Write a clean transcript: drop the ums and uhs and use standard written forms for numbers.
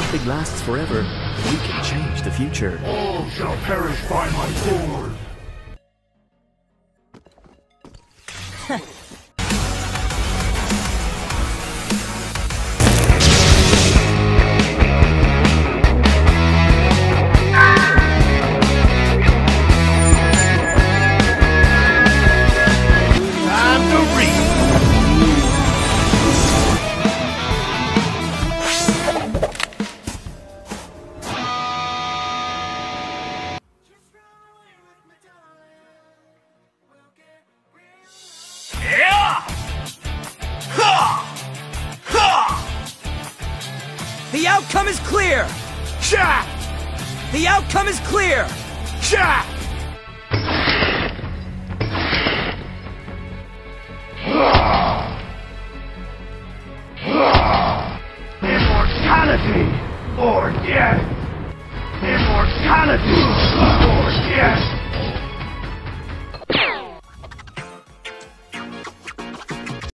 nothing lasts forever, we can change the future. All shall perish by my sword. The outcome is clear! Shot! The outcome is clear! Shot! Immortality or death! Immortality or death!